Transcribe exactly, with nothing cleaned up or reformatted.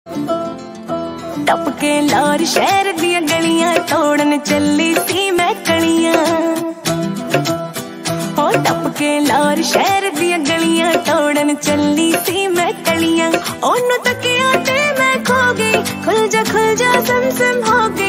टपके लार शहर दिया गलियां तोड़न चली सी मैं कलियां। हो टपके लार शहर दिया गलियां तोड़न चली सी मैं कलियां। ओनू तकिया ते मैं खो गई, खुल जा खुल जा सम सम हो गई।